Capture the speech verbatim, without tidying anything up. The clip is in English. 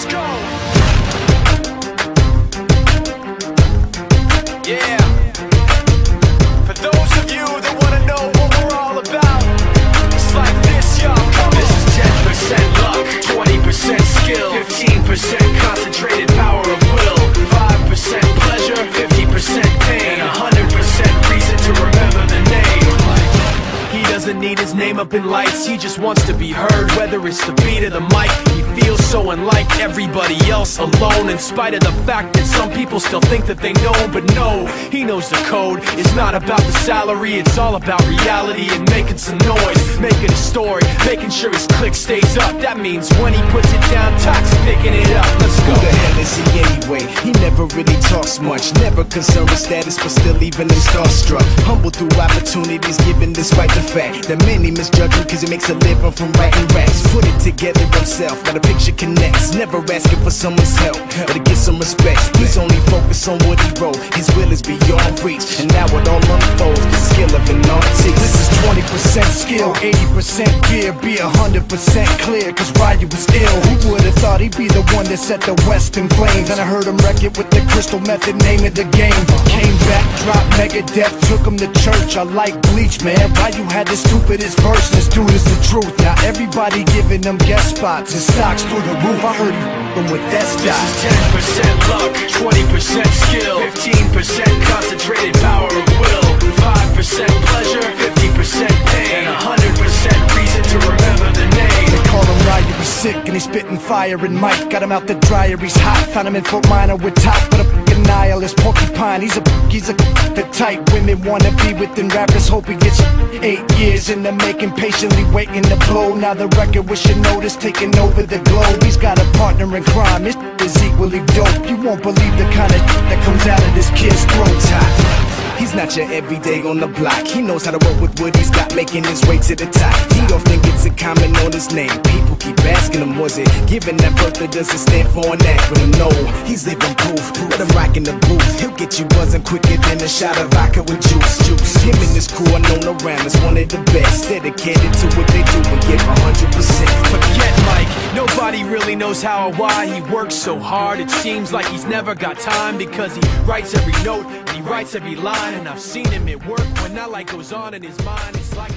Let's go. Yeah. For those of you that wanna know what we're all about, it's like this, y'all. Come on. This is ten percent luck, twenty percent skill, fifteen percent concentrated power of will, five percent pleasure, fifty percent pain, and one hundred percent reason to remember the name. He doesn't need his name up in lights, he just wants to be heard, whether it's the beat or the mic. He feels so unlike everybody else, alone, in spite of the fact that some people still think that they know. But no, he knows the code. It's not about the salary, it's all about reality and making some noise, making a story, making sure his click stays up. That means when he puts it down, Tox picking it up. Let's go. Who the hell is he anyway? He never really talks much, never concerned with status, but still even him starstruck. Humble through opportunities given despite the fact that many misjudge him cause he makes a living from writing raps. Put it together himself, now the picture connects, never asking for someone's help or to get some respect. He's only focused on what he wrote, his will is beyond reach, and now it all unfolds, the skill of an artist. This is twenty percent skill, eighty percent gear, be one hundred percent clear, cause Ryu was ill. Who would've thought he'd be the one that set the West in flames? And I heard him wreck it with the Crystal Method, name of the game. Came back, dropped Megadeth, took him to church. I like Bleach, man, Ryu had the stupidest verse, this dude is the truth. Now everybody giving them guest spots, his stocks through the roof. I heard he f***ing with that This stock. is ten percent luck, twenty percent skill, fifteen percent concentrated power of will, five percent pleasure, fifty percent pain, and one hundred percent reason to remember the name. They call him Ryu, he's sick and he's spitting fire. And Mike got him out the dryer, he's hot. Found him in Fort Minor with top, but a f***ing nihilist porcupine. He's a he's a the type women wanna be with, and rappers hope he gets eight years in the making, patiently waiting to blow. Now the record with your notice taking over the globe. He's got a partner in crime, his is equally dope. You won't believe the kind of that comes out of this kid's throat. He's not your everyday on the block. He knows how to work with what he's got, making his way to the top. He often gets a comment on his name. People keep asking him, was it given that birth that doesn't stand for an acronym? No, he's living proof. Let him rock in the booth. He'll get you buzzing quicker than a shot of vodka with juice. Juice. Him and his crew are known around as one of the best, dedicated to what they do and give one hundred percent. Forget Mike, nobody really knows how or why he works so hard. It seems like he's never got time, because he writes every note and he writes every line. And I've seen him at work when that light goes on in his mind. It's like